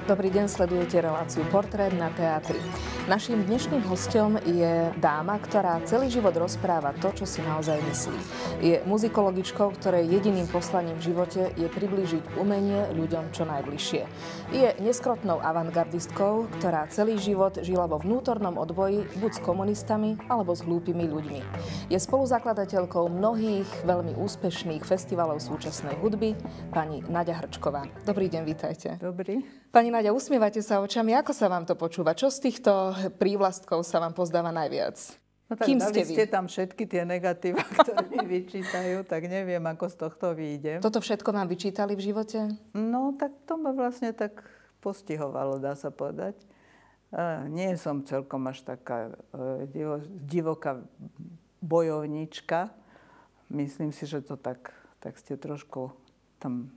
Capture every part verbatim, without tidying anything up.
Dobrý deň, sledujete reláciu Portrét na teatri. Naším dnešným hosťom je dáma, ktorá celý život rozpráva to, čo si naozaj myslí. Je muzikologičkou, ktorej jediným poslaním v živote je priblížiť umenie ľuďom čo najbližšie. Je neskrotnou avantgardistkou, ktorá celý život žila vo vnútornom odboji buď s komunistami, alebo s hlúpymi ľuďmi. Je spoluzakladateľkou mnohých veľmi úspešných festivalov súčasnej hudby, pani Naďa Hrčková. Dobrý deň, vítajte. Dobrý. Pani Naďa, usmievate sa očami. Ako sa vám to počúva? Čo z týchto prívlastkov sa vám pozdáva najviac? No tak Kým dali ste vy? ste tam všetky tie negatíva, ktoré mi vyčítajú, tak neviem, ako z tohto vyjdem. Toto všetko vám vyčítali v živote? No tak to ma vlastne tak postihovalo, dá sa povedať. E, nie som celkom až taká e, divo, divoká bojovníčka. Myslím si, že to tak, tak ste trošku tam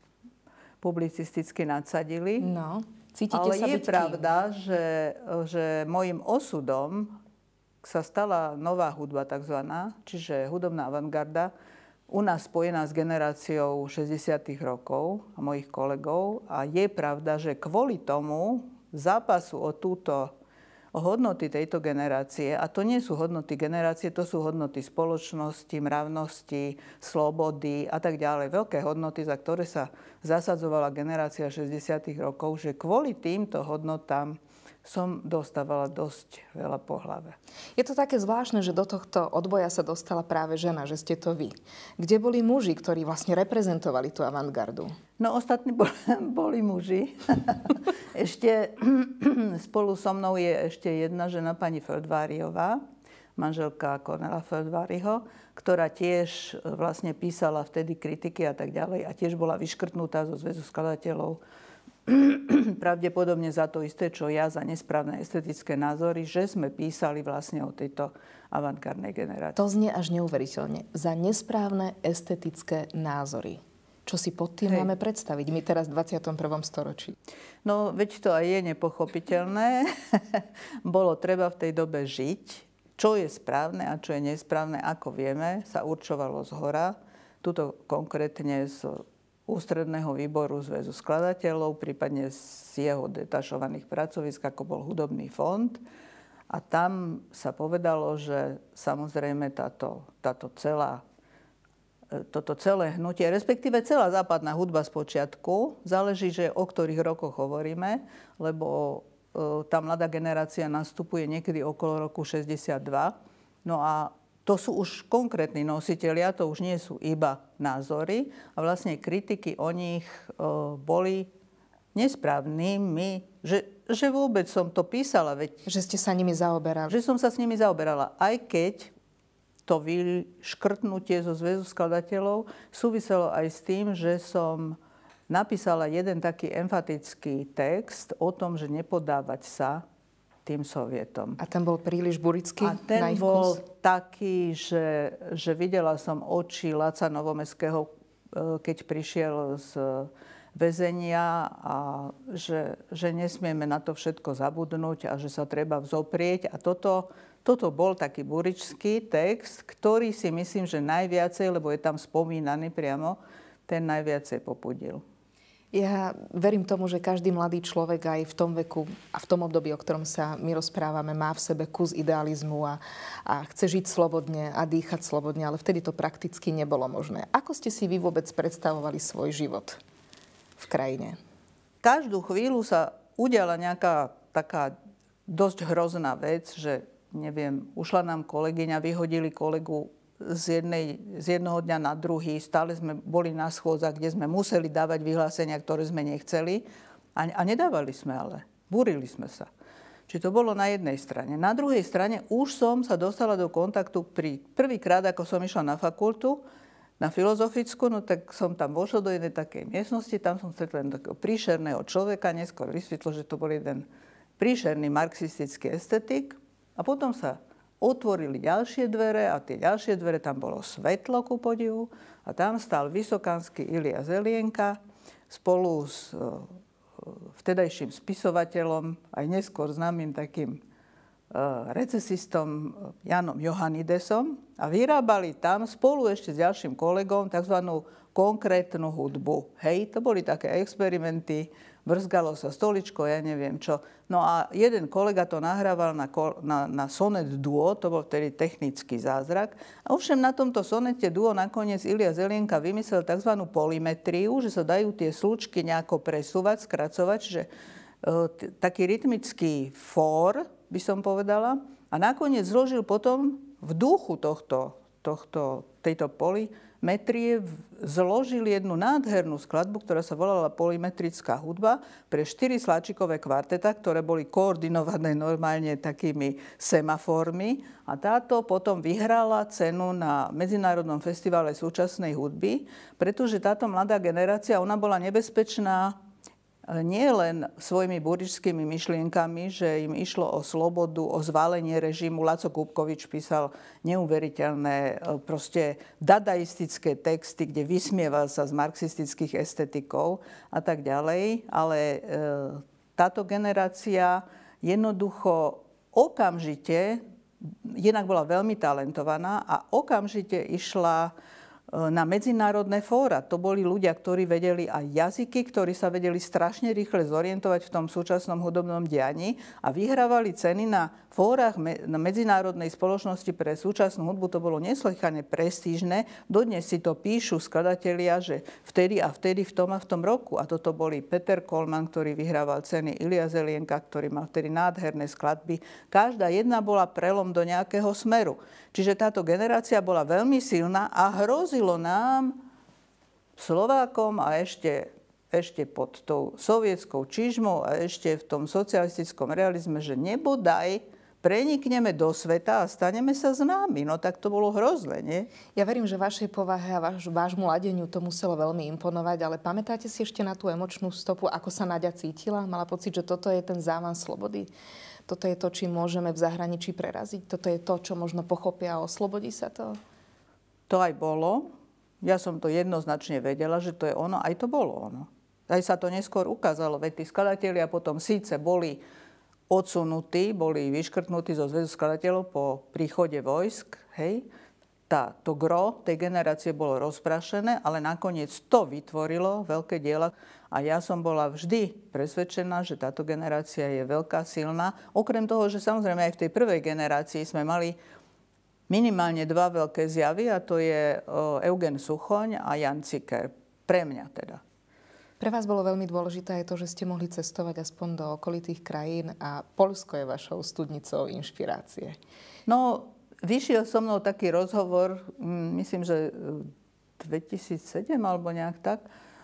publicisticky nadsadili. No, cítite Ale sa je byť pravda, že, že môjim osudom sa stala nová hudba takzvaná, čiže hudobná avantgarda, u nás spojená s generáciou šesťdesiatych rokov a mojich kolegov. A je pravda, že kvôli tomu zápasu o túto o hodnoty tejto generácie, a to nie sú hodnoty generácie, to sú hodnoty spoločnosti, mravnosti, slobody a tak ďalej. Veľké hodnoty, za ktoré sa zasadzovala generácia šesťdesiatych rokov, že kvôli týmto hodnotám som dostávala dosť veľa po hlave. Je to také zvláštne, že do tohto odboja sa dostala práve žena, že ste to vy. Kde boli muži, ktorí vlastne reprezentovali tú avantgardu? No ostatní boli, boli muži. Ešte spolu so mnou je ešte jedna žena, pani Feldváriová, manželka Kornela Feldváriho, ktorá tiež vlastne písala vtedy kritiky a tak ďalej a tiež bola vyškrtnutá zo Zväzu skladateľov. Pravdepodobne za to isté, čo ja, za nesprávne estetické názory, že sme písali vlastne o tejto avantgardnej generácii. To znie až neuveriteľne. Za nesprávne estetické názory. Čo si pod tým Hej. máme predstaviť my teraz v dvadsiatom prvom storočí? No, veď to aj je nepochopiteľné. Bolo treba v tej dobe žiť. Čo je správne a čo je nesprávne, ako vieme, sa určovalo zhora. Tuto konkrétne z ústredného výboru Zväzu skladateľov, prípadne z jeho detašovaných pracovisk, ako bol hudobný fond. A tam sa povedalo, že samozrejme táto, táto celá, toto celé hnutie, respektíve celá západná hudba z počiatku, záleží, že o ktorých rokoch hovoríme, lebo tá mladá generácia nastupuje niekedy okolo roku šesťdesiatdva. No a to sú už konkrétni nositelia, to už nie sú iba názory. A vlastne kritiky o nich e, boli nesprávnymi, že, že vôbec som to písala. Veď, že ste sa nimi zaoberali. Že som sa s nimi zaoberala. Aj keď to vyškrtnutie zo Zväzu skladateľov súviselo aj s tým, že som napísala jeden taký emfatický text o tom, že nepodávať sa tým Sovietom. A ten bol príliš burický? A ten bol taký, že, že videla som oči Laca Novomeského, keď prišiel z väzenia a že, že nesmieme na to všetko zabudnúť a že sa treba vzoprieť. A toto, toto bol taký buričský text, ktorý si myslím, že najviacej, lebo je tam spomínaný priamo, ten najviacej popudil. Ja verím tomu, že každý mladý človek aj v tom veku a v tom období, o ktorom sa my rozprávame, má v sebe kus idealizmu a, a chce žiť slobodne a dýchať slobodne, ale vtedy to prakticky nebolo možné. Ako ste si vy vôbec predstavovali svoj život v krajine? Každú chvíľu sa udiala nejaká taká dosť hrozná vec, že neviem, ušla nám kolegyňa, vyhodili kolegu Z, jednej, z jednoho dňa na druhý. Stále sme boli na schôdzach, kde sme museli dávať vyhlásenia, ktoré sme nechceli. A, a nedávali sme ale. Búrili sme sa. Čiže to bolo na jednej strane. Na druhej strane už som sa dostala do kontaktu pri prvýkrát, ako som išla na fakultu, na filozofickú, no tak som tam vošla do jednej takej miestnosti, tam som stretla takého príšerného človeka, neskôr vysvetlo, že to bol jeden príšerný marxistický estetik. A potom sa otvorili ďalšie dvere a tie ďalšie dvere, tam bolo svetlo ku podivu a tam stál vysokánsky Ilia Zelienka spolu s vtedajším spisovateľom, aj neskôr známym takým recesistom Janom Johannidesom a vyrábali tam spolu ešte s ďalším kolegom tzv. Konkrétnu hudbu. Hej, to boli také experimenty brzgalo sa stoličko, ja neviem čo. No a jeden kolega to nahrával na, na, na sonet duo, to bol vtedy technický zázrak. A ovšem na tomto sonete duo nakoniec Ilia Zelienka vymyslel tzv. Polymetriu, že sa dajú tie slučky nejako presúvať, skracovať, že e, t- taký rytmický fór, by som povedala. A nakoniec zložil potom v duchu tohto, tohto, tejto polymetrie zložil jednu nádhernú skladbu, ktorá sa volala Polymetrická hudba pre štyri sláčikové kvarteta, ktoré boli koordinované normálne takými semaformi. A táto potom vyhrala cenu na Medzinárodnom festivale súčasnej hudby, pretože táto mladá generácia, ona bola nebezpečná nie len svojimi buričskými myšlienkami, že im išlo o slobodu, o zválenie režimu. Laco Kupkovič písal neuveriteľné, proste dadaistické texty, kde vysmieval sa z marxistických estetikov a tak ďalej. Ale e, táto generácia jednoducho okamžite, jednak bola veľmi talentovaná a okamžite išla na medzinárodné fóra. To boli ľudia, ktorí vedeli aj jazyky, ktorí sa vedeli strašne rýchle zorientovať v tom súčasnom hudobnom dianí a vyhrávali ceny na fórach na Medzinárodnej spoločnosti pre súčasnú hudbu. To bolo neslychane prestížne. Dodnes si to píšu skladatelia, že vtedy a vtedy v tom a v tom roku. A toto boli Peter Kollmann, ktorý vyhrával ceny, Ilia Zelienka, ktorý mal vtedy nádherné skladby. Každá jedna bola prelom do nejakého smeru. Čiže táto generácia bola veľmi silná a hrozilo nám, Slovákom a ešte, ešte pod tou sovietskou čižmou a ešte v tom socialistickom realizme, že nebodaj prenikneme do sveta a staneme sa známi. No tak to bolo hrozné, nie? Ja verím, že vašej povahe a váš, vášmu ladeniu to muselo veľmi imponovať, ale pamätáte si ešte na tú emočnú stopu, ako sa Naďa cítila? Mala pocit, že toto je ten závan slobody? Toto je to, čím môžeme v zahraničí preraziť? Toto je to, čo možno pochopia a oslobodí sa to? To aj bolo. Ja som to jednoznačne vedela, že to je ono. Aj to bolo ono. Aj sa to neskôr ukázalo. Veď tí skladatelia potom síce boli odsunutí, boli vyškrtnutí zo Zväzu skladateľov po príchode vojsk. Hej. Tá, to gro tej generácie bolo rozprašené, ale nakoniec to vytvorilo veľké diela. A ja som bola vždy presvedčená, že táto generácia je veľká, silná. Okrem toho, že samozrejme aj v tej prvej generácii sme mali minimálne dva veľké zjavy, a to je Eugen Suchoň a Jan Ciker. Pre mňa teda. Pre vás bolo veľmi dôležité aj to, že ste mohli cestovať aspoň do okolitých krajín a Poľsko je vašou studnicou inšpirácie. No, vyšiel so mnou taký rozhovor, myslím, že dvetisícsedem alebo nejak tak,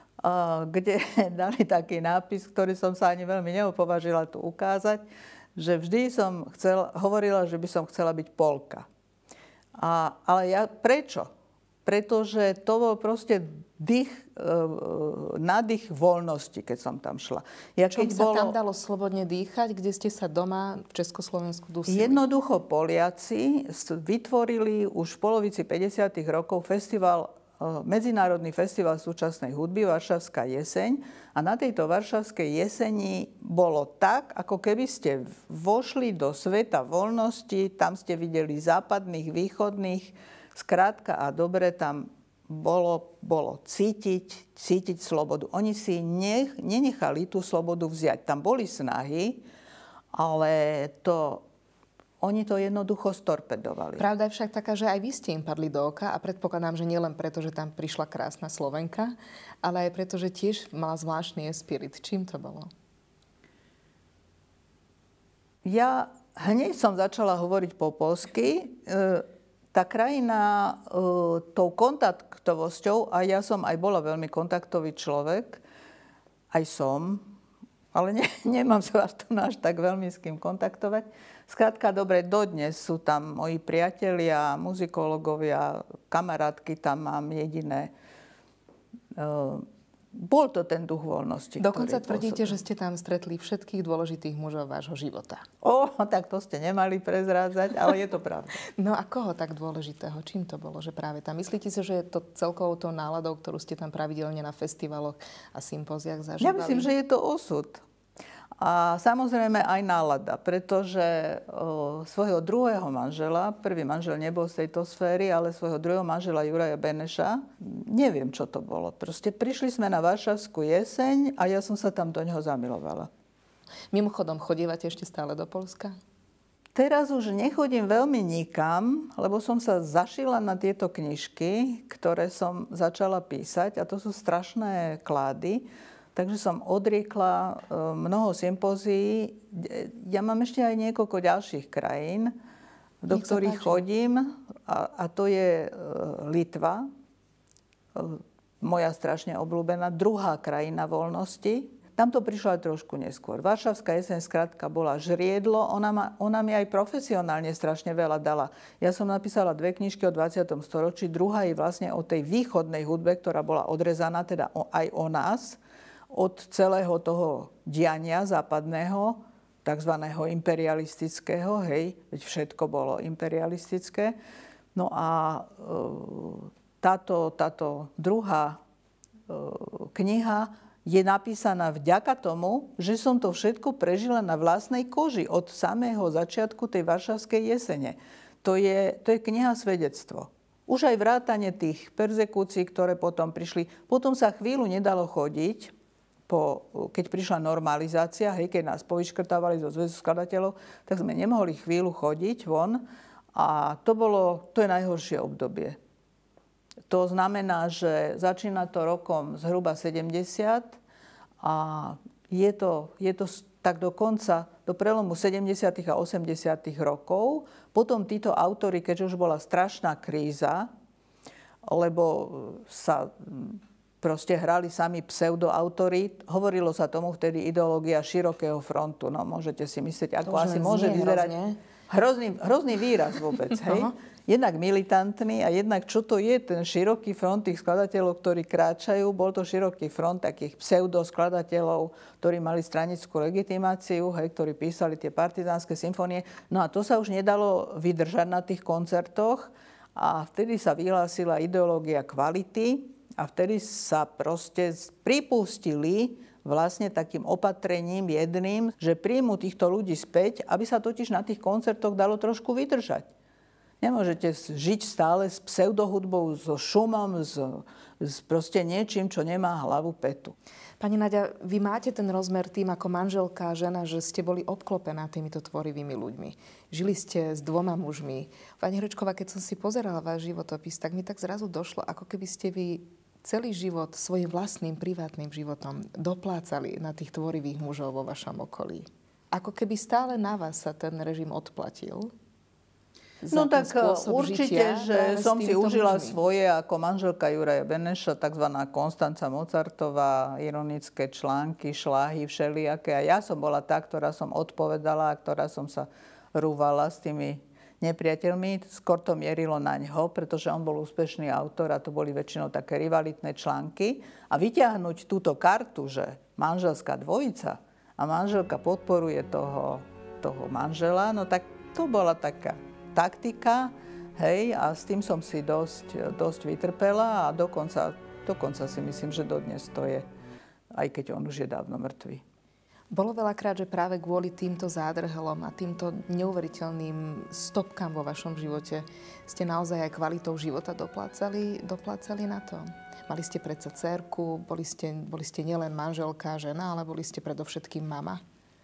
kde dali taký nápis, ktorý som sa ani veľmi neopovažila tu ukázať, že vždy som chcela, hovorila, že by som chcela byť Poľka. A, ale ja, prečo? Pretože to bol proste dých, nádych voľnosti, keď som tam šla. Ja, Čom keď sa bolo... tam dalo slobodne dýchať, kde ste sa doma v Československu dusili? Jednoducho Poliaci vytvorili už v polovici päťdesiatych rokov festival, Medzinárodný festival súčasnej hudby Varšavská jeseň. A na tejto Varšavskej jeseni bolo tak, ako keby ste vošli do sveta voľnosti, tam ste videli západných, východných, skrátka a dobre tam bolo, bolo cítiť, cítiť slobodu. Oni si nech, nenechali tú slobodu vziať. Tam boli snahy, ale to... Oni to jednoducho storpedovali. Pravda je však taká, že aj vy ste im padli do oka a predpokladám, že nielen preto, že tam prišla krásna Slovenka, ale aj preto, že tiež mala zvláštny spirit. Čím to bolo? Ja hneď som začala hovoriť po poľsky. Tá krajina tou kontaktovosťou, a ja som aj bola veľmi kontaktový človek, aj som, ale ne, nemám sa až, až tak veľmi s kým kontaktovať. Skrátka, dobre, dodnes sú tam moji priatelia, muzikológovia, kamarátky tam mám jediné. Bol to ten duch voľnosti. Dokonca tvrdíte, že ste tam stretli všetkých dôležitých mužov vášho života. Ó, tak to ste nemali prezrádzať, ale je to pravda. No a koho tak dôležitého? Čím to bolo, že práve tam? Myslíte si, že je to celkovou tou náladou, ktorú ste tam pravidelne na festivaloch a sympóziách zažívali? Ja myslím, že je to osud. A samozrejme aj nálada, pretože o, svojho druhého manžela, prvý manžel nebol z tejto sféry, ale svojho druhého manžela Juraja Beneša, neviem, čo to bolo. Proste prišli sme na Varšavskú jeseň a ja som sa tam do neho zamilovala. Mimochodom, chodívate ešte stále do Poľska? Teraz už nechodím veľmi nikam, lebo som sa zašila na tieto knižky, ktoré som začala písať, a to sú strašné klády. Takže som odriekla mnoho sympózií. Ja mám ešte aj niekoľko ďalších krajín, do Nech ktorých chodím. A, a to je Litva, moja strašne obľúbená, druhá krajina voľnosti. Tam to prišlo aj trošku neskôr. Varšavská jeseň skrátka bola žriedlo. Ona, ma, ona mi aj profesionálne strašne veľa dala. Ja som napísala dve knižky o dvadsiatom storočí. Druhá je vlastne o tej východnej hudbe, ktorá bola odrezaná, teda o, aj o nás, od celého toho diania západného, takzvaného imperialistického, hej, veď všetko bolo imperialistické. No a e, táto, táto druhá e, kniha je napísaná vďaka tomu, že som to všetko prežila na vlastnej koži od samého začiatku tej varšavskej jesene. To je, to je kniha svedectvo. Už aj vrátane tých perzekúcií, ktoré potom prišli. Potom sa chvíľu nedalo chodiť, Po, keď prišla normalizácia, hej, keď nás povyškrtávali zo Zväzu skladateľov, tak sme nemohli chvíľu chodiť von. A to bolo, to je najhoršie obdobie. To znamená, že začína to rokom zhruba sedemdesiat a je to, je to tak do konca, do prelomu sedemdesiatych a osemdesiatych rokov. Potom títo autori, keďže už bola strašná kríza, lebo sa proste hrali sami pseudoautori. Hovorilo sa tomu vtedy ideológia širokého frontu. No, môžete si myslieť, ako asi môže vyzerať. Hrozný, hrozný výraz vôbec, hej? Jednak militantný a jednak čo to je ten široký front tých skladateľov, ktorí kráčajú. Bol to široký front takých pseudoskladateľov, ktorí mali stranickú legitimáciu, hej, ktorí písali tie partizánske symfónie. No a to sa už nedalo vydržať na tých koncertoch a vtedy sa vyhlásila ideológia kvality. A vtedy sa proste pripustili vlastne takým opatrením jedným, že príjmu týchto ľudí späť, aby sa totiž na tých koncertoch dalo trošku vydržať. Nemôžete žiť stále s pseudohudbou, so šumom, s, s proste niečím, čo nemá hlavu petu. Pani Naďa, vy máte ten rozmer tým ako manželka a žena, že ste boli obklopená týmito tvorivými ľuďmi. Žili ste s dvoma mužmi. Pani Hrečková, keď som si pozerala váš životopis, tak mi tak zrazu došlo, ako keby ste vy celý život svojim vlastným privátnym životom doplácali na tých tvorivých mužov vo vašom okolí. Ako keby stále na vás sa ten režim odplatil. No tak určite, že som si užila mužmi. Svoje ako manželka Juraja Beneša, takzvaná Konstanca Mozartová, ironické články, šláhy všelijaké. A ja som bola tá, ktorá som odpovedala a ktorá som sa rúvala s tými nepriateľmi. Skôr to mierilo na ňo, pretože on bol úspešný autor a to boli väčšinou také rivalitné články. A vyťahnuť túto kartu, že manželská dvojica a manželka podporuje toho, toho manžela, no tak to bola taká taktika, hej, a s tým som si dosť, dosť vytrpela a dokonca, dokonca si myslím, že dodnes to je, aj keď on už je dávno mŕtvý. Bolo veľakrát, že práve kvôli týmto zádrhelom a týmto neuveriteľným stopkám vo vašom živote ste naozaj aj kvalitou života doplácali, doplácali na to? Mali ste predsa dcérku, boli ste, boli ste nielen manželka, žena, ale boli ste predovšetkým mama?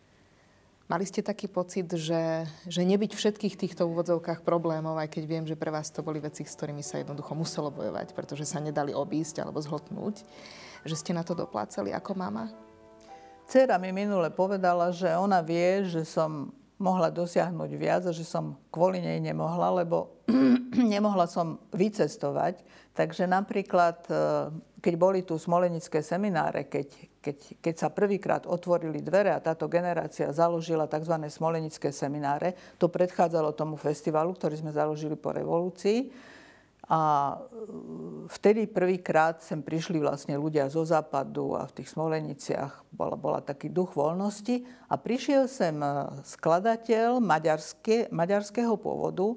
Mali ste taký pocit, že, že nebyť všetkých týchto úvodzovkách problémov, aj keď viem, že pre vás to boli veci, s ktorými sa jednoducho muselo bojovať, pretože sa nedali obísť alebo zhltnúť, že ste na to doplácali ako mama? Dcera mi minule povedala, že ona vie, že som mohla dosiahnuť viac a že som kvôli nej nemohla, lebo nemohla som vycestovať. Takže napríklad, keď boli tu smolenické semináre, keď, keď, keď sa prvýkrát otvorili dvere a táto generácia založila tzv. Smolenické semináre, to predchádzalo tomu festivalu, ktorý sme založili po revolúcii. A vtedy prvýkrát sem prišli vlastne ľudia zo západu a v tých Smoleniciach bola, bola taký duch voľnosti. A prišiel sem skladateľ maďarské, maďarského pôvodu, e,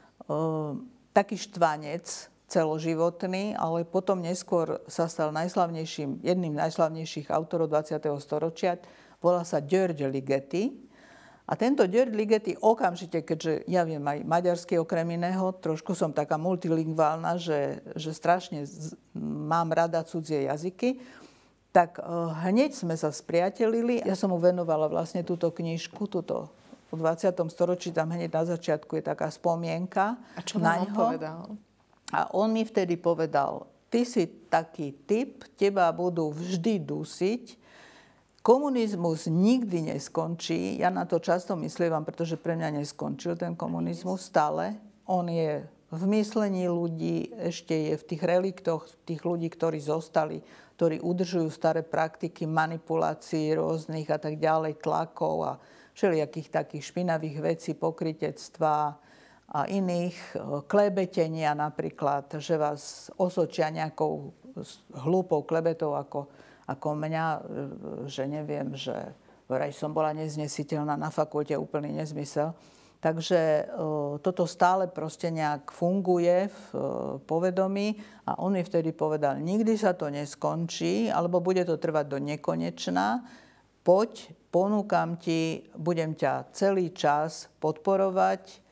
taký štvanec celoživotný, ale potom neskôr sa stal najslavnejším, jedným z najslavnejších autorov dvadsiateho storočia. volá sa György Ligeti. A tento György Ligeti okamžite, keďže ja viem aj maďarsky okrem iného, trošku som taká multilingválna, že, že strašne z, mám rada cudzie jazyky, tak hneď sme sa spriatelili. Ja som mu venovala vlastne túto knižku, túto v dvadsiatom storočí, tam hneď na začiatku je taká spomienka. A čo vám on povedal? A on mi vtedy povedal, ty si taký typ, teba budú vždy dusiť, komunizmus nikdy neskončí. Ja na to často myslievam, pretože pre mňa neskončil ten komunizmus stále. On je v myslení ľudí, ešte je v tých reliktoch tých ľudí, ktorí zostali, ktorí udržujú staré praktiky manipulácií rôznych a tak ďalej, tlakov a všelijakých takých špinavých vecí, pokrytectva a iných, klebetenia napríklad, že vás osočia nejakou hlúpou klebetou ako ako mňa, že neviem, že vraj som bola neznesiteľná na fakulte, úplný nezmysel. Takže toto stále proste nejak funguje v povedomí a on mi vtedy povedal, nikdy sa to neskončí, alebo bude to trvať do nekonečna. Poď, ponúkam ti, budem ťa celý čas podporovať,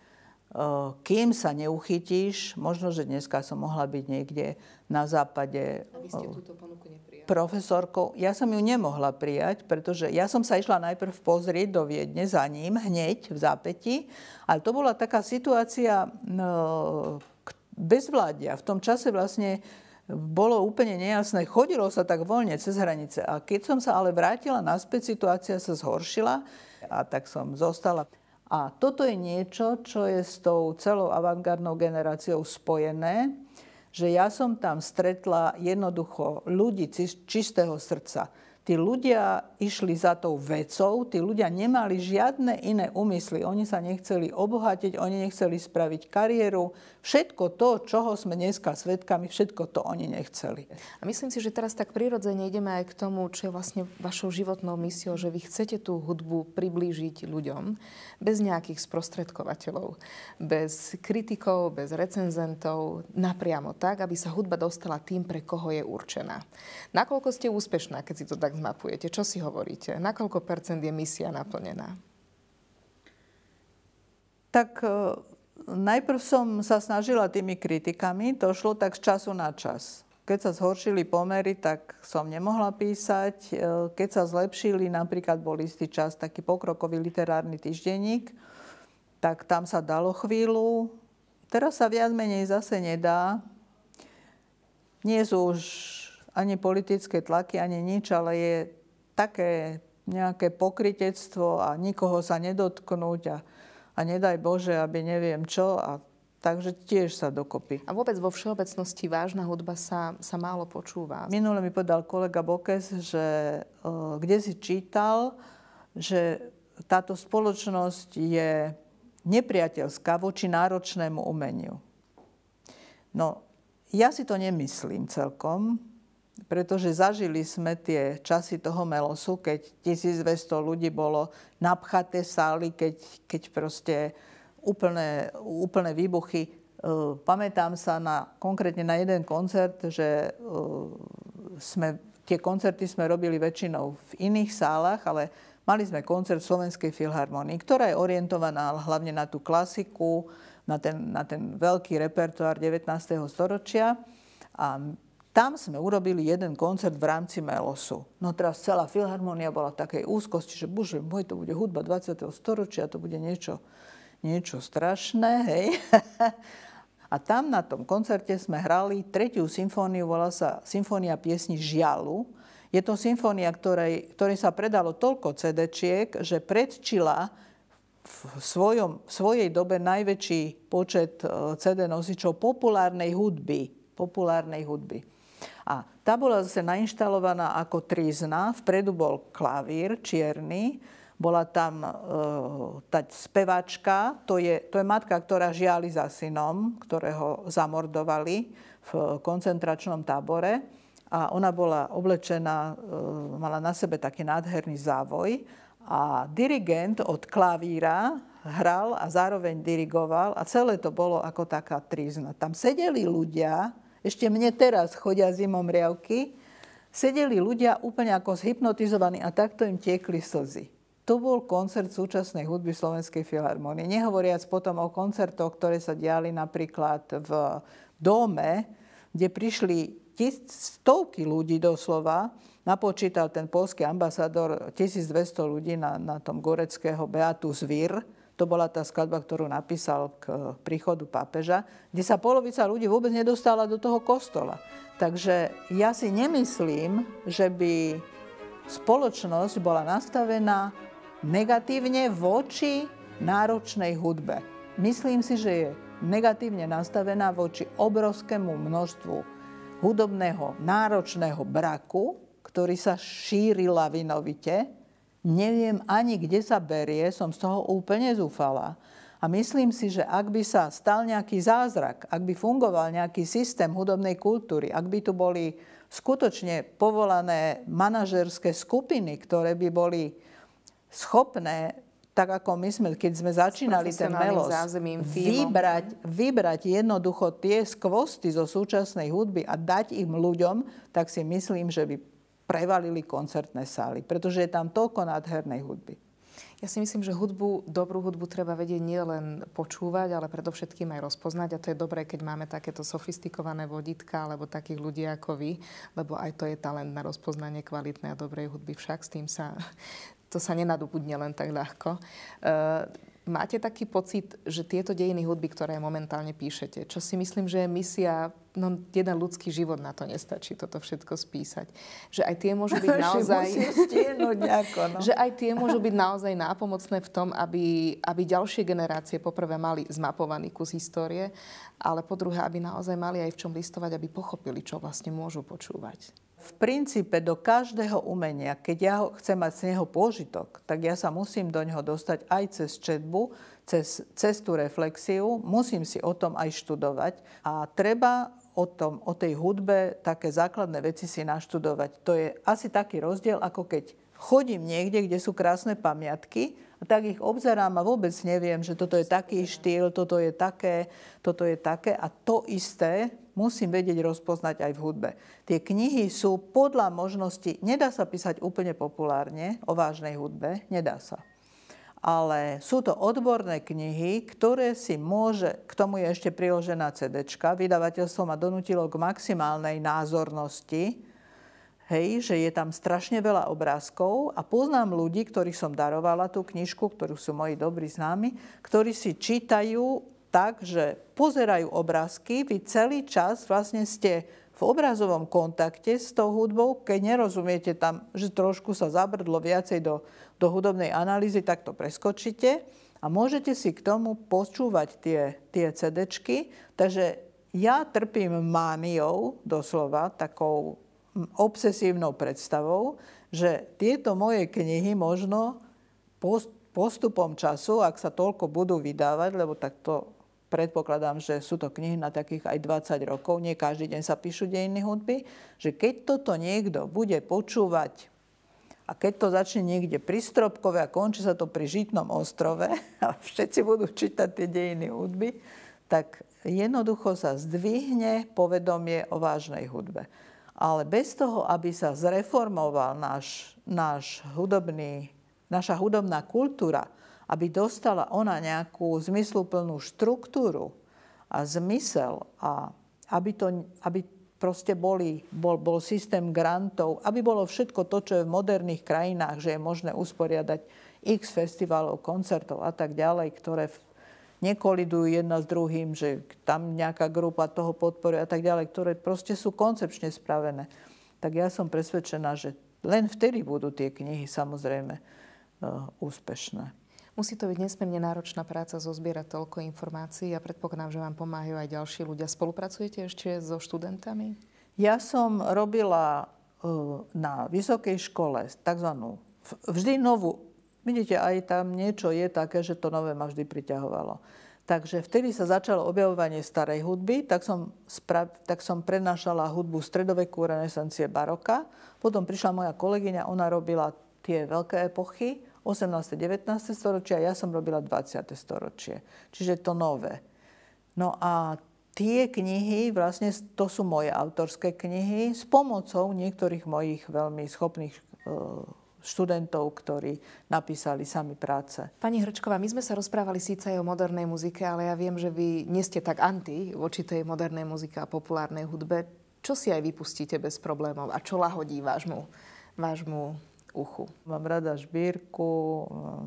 kým sa neuchytíš. Možno, že dneska som mohla byť niekde na západe. A vy ste túto ponuku neprijali? Profesorkou. Ja som ju nemohla prijať, pretože ja som sa išla najprv pozrieť do Viedne za ním, hneď v zápätí, ale to bola taká situácia no, bezvládia. V tom čase vlastne bolo úplne nejasné, chodilo sa tak voľne cez hranice. A keď som sa ale vrátila naspäť, situácia sa zhoršila a tak som zostala. A toto je niečo, čo je s tou celou avantgardnou generáciou spojené, že ja som tam stretla jednoducho ľudí čistého srdca. Tí ľudia išli za tou vecou, tí ľudia nemali žiadne iné úmysly. Oni sa nechceli obohatiť, oni nechceli spraviť kariéru. Všetko to, čoho sme dneska svedkami, všetko to oni nechceli. A myslím si, že teraz tak prirodzene ideme aj k tomu, čo je vlastne vašou životnou misiou, že vy chcete tú hudbu priblížiť ľuďom bez nejakých sprostredkovateľov, bez kritikov, bez recenzentov, napriamo tak, aby sa hudba dostala tým, pre koho je určená. Nakoľko ste úspešná, keď si to tak zmapujete? Čo si hovoríte? Na koľko percent je misia naplnená? Tak e, najprv som sa snažila tými kritikami. To šlo tak z času na čas. Keď sa zhoršili pomery, tak som nemohla písať. E, keď sa zlepšili, napríklad bol istý čas taký pokrokový literárny týždenník, tak tam sa dalo chvíľu. Teraz sa viac menej zase nedá. Nie sú už ani politické tlaky, ani nič, ale je také nejaké pokrytectvo a nikoho sa nedotknúť a, a nedaj Bože, aby neviem čo. A, takže tiež sa dokopy. A vôbec vo všeobecnosti vážna hudba sa, sa málo počúva. Minule mi povedal kolega Bokes, že uh, kde si čítal, že táto spoločnosť je nepriateľská voči náročnému umeniu. No, ja si to nemyslím celkom, pretože zažili sme tie časy toho melosu, keď tisícdvesto ľudí bolo napchaté sály, keď, keď proste úplné, úplné výbuchy. Uh, pamätám sa na, konkrétne na jeden koncert, že uh, sme, tie koncerty sme robili väčšinou v iných sálach, ale mali sme koncert v Slovenskej filharmonii, ktorá je orientovaná hlavne na tú klasiku, na ten, na ten veľký repertoár devätnásteho storočia. A tam sme urobili jeden koncert v rámci melosu. No teraz celá filharmonia bola v takej úzkosti, že bože môj, to bude hudba dvadsiateho storočia, to bude niečo, niečo strašné, hej. A tam na tom koncerte sme hrali tretiu symfóniu, volá sa Symfónia piesni Žialu. Je to symfónia, ktorej, ktorej sa predalo toľko cé déčiek, že predčila v, svojom, v svojej dobe najväčší počet cé dé nosičov populárnej hudby. Populárnej hudby. A tá bola zase nainštalovaná ako trízna. Vpredu bol klavír čierny, bola tam e, tá speváčka, to je, to je matka, ktorá žiali za synom, ktorého zamordovali v koncentračnom tábore. A ona bola oblečená, e, mala na sebe taký nádherný závoj. A dirigent od klavíra hral a zároveň dirigoval a celé to bolo ako taká trízna. Tam sedeli ľudia, ešte mne teraz chodia zimom riavky, sedeli ľudia úplne ako zhypnotizovaní a takto im tiekli slzy. To bol koncert súčasnej hudby Slovenskej filharmónie. Nehovoriac potom o koncertoch, ktoré sa diali napríklad v dome, kde prišli stovky ľudí doslova. Napočítal ten poľský ambasádor tisícdvesto ľudí na, na tom Goreckého Beatus Vir. To bola tá skladba, ktorú napísal k príchodu pápeža, kde sa polovica ľudí vôbec nedostala do toho kostola. Takže ja si nemyslím, že by spoločnosť bola nastavená negatívne voči náročnej hudbe. Myslím si, že je negatívne nastavená voči obrovskému množstvu hudobného náročného braku, ktorý sa šíri lavinovite. Neviem ani, kde sa berie, som z toho úplne zúfala. A myslím si, že ak by sa stal nejaký zázrak, ak by fungoval nejaký systém hudobnej kultúry, ak by tu boli skutočne povolané manažerské skupiny, ktoré by boli schopné, tak ako my sme, keď sme začínali ten melos, vybrať, vybrať jednoducho tie skvosty zo súčasnej hudby a dať im ľuďom, tak si myslím, že by prevalili koncertné sály, pretože je tam toľko nádhernej hudby. Ja si myslím, že hudbu, dobrú hudbu treba vedieť nielen počúvať, ale predovšetkým aj rozpoznať. A to je dobré, keď máme takéto sofistikované vodítka alebo takých ľudí ako vy, lebo aj to je talent na rozpoznanie kvalitnej a dobrej hudby. Však s tým sa, to sa nenadobudne len tak ľahko. Uh, Máte taký pocit, že tieto dejiny hudby, ktoré momentálne píšete, čo si myslím, že je misia, no jeden ľudský život na to nestačí toto všetko spísať. Že aj tie môžu byť naozaj... nejako, no. Že aj tie môžu byť naozaj nápomocné v tom, aby, aby ďalšie generácie poprvé mali zmapovaný kus histórie, ale po druhé, aby naozaj mali aj v čom listovať, aby pochopili, čo vlastne môžu počúvať. V princípe do každého umenia, keď ja chcem mať z neho pôžitok, tak ja sa musím do neho dostať aj cez četbu, cez, cez tú reflexiu, musím si o tom aj študovať a treba o, tom, o tej hudbe také základné veci si naštudovať. To je asi taký rozdiel, ako keď chodím niekde, kde sú krásne pamiatky, a tak ich obzerám a vôbec neviem, že toto je taký štýl, toto je také, toto je také a to isté musím vedieť rozpoznať aj v hudbe. Tie knihy sú podľa možnosti, nedá sa písať úplne populárne o vážnej hudbe, nedá sa. Ale sú to odborné knihy, ktoré si môže, k tomu je ešte priložená cédéčka, vydavateľstvo ma donútilo k maximálnej názornosti, hej, že je tam strašne veľa obrázkov a poznám ľudí, ktorých som darovala tú knižku, ktorú sú moji dobrí známi, ktorí si čítajú tak, že pozerajú obrázky, vy celý čas vlastne ste v obrazovom kontakte s tou hudbou, keď nerozumiete tam, že trošku sa zabrdlo viacej do, do hudobnej analýzy, tak to preskočíte a môžete si k tomu počúvať tie, tie cédéčky. Takže ja trpím mániou, doslova, takou obsesívnou predstavou, že tieto moje knihy možno postupom času, ak sa toľko budú vydávať, lebo takto predpokladám, že sú to knihy na takých aj dvadsať rokov, nie každý deň sa píšu dejiny hudby, že keď toto niekto bude počúvať a keď to začne niekde pri Stropkove a končí sa to pri Žitnom ostrove a všetci budú čítať tie dejiny hudby, tak jednoducho sa zdvihne povedomie o vážnej hudbe. Ale bez toho, aby sa zreformoval náš, náš hudobný, naša hudobná kultúra, aby dostala ona nejakú zmysluplnú štruktúru a zmysel a aby, to, aby proste boli, bol, bol systém grantov, aby bolo všetko to, čo je v moderných krajinách, že je možné usporiadať x festivalov, koncertov a tak ďalej, ktoré nekolidujú jedna s druhým, že tam nejaká grupa toho podporuje a tak ďalej, ktoré proste sú koncepčne spravené. Tak ja som presvedčená, že len vtedy budú tie knihy samozrejme úspešné. Musí to byť nesmierne náročná práca zozbierať toľko informácií a predpokladám, že vám pomáhajú aj ďalší ľudia. Spolupracujete ešte so študentami? Ja som robila na vysokej škole takzvanú vždy novú. Vidíte, aj tam niečo je také, že to nové ma vždy priťahovalo. Takže vtedy sa začalo objavovanie starej hudby, tak som, spra- tak som prednášala hudbu stredoveku, renesancie, baroka. Potom prišla moja kolegyňa, ona robila tie veľké epochy, osemnáste devätnáste storočia, ja som robila dvadsiate storočie. Čiže to nové. No a tie knihy, vlastne to sú moje autorské knihy, s pomocou niektorých mojich veľmi schopných študentov, ktorí napísali sami práce. Pani Hrčková, my sme sa rozprávali síce aj o modernej muzike, ale ja viem, že vy nie ste tak anti voči tej modernej muzike a populárnej hudbe. Čo si aj vypustíte bez problémov a čo lahodí vášmu, vášmu uchu? Mám rada Šbírku,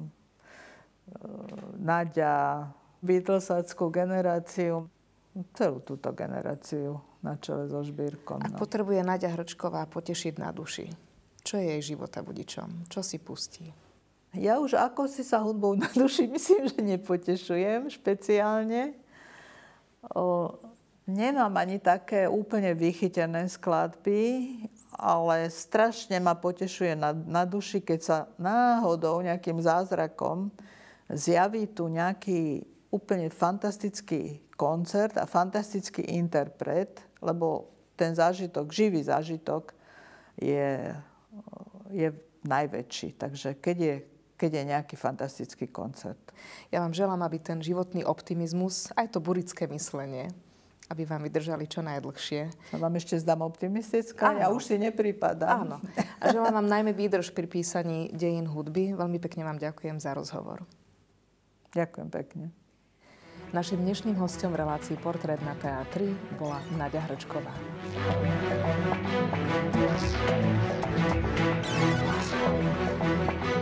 Naďa, Beatlesáckú generáciu, celú túto generáciu na čele so Šbírkom. Ak no. potrebuje Naďa Hrčková potešiť na duši, čo je jej života budičom? Čo si pustí? Ja už ako si sa hudbou na duši myslím, že nepotešujem špeciálne. O, nemám ani také úplne vychytené skladby, ale strašne ma potešuje na, na duši, keď sa náhodou nejakým zázrakom zjaví tu nejaký úplne fantastický koncert a fantastický interpret, lebo ten zážitok, živý zážitok je... je najväčší. Takže keď je, keď je nejaký fantastický koncert. Ja vám želám, aby ten životný optimizmus, aj to burické myslenie, aby vám vydržali čo najdlhšie. A vám ešte zdám optimistická? Áno. Ja už si nepripadám. Áno. A želám vám najmä výdrž pri písaní dejín hudby. Veľmi pekne vám ďakujem za rozhovor. Ďakujem pekne. Naším dnešným hosťom v relácii Portrét na teatri bola Naďa Hrčková. Thank you.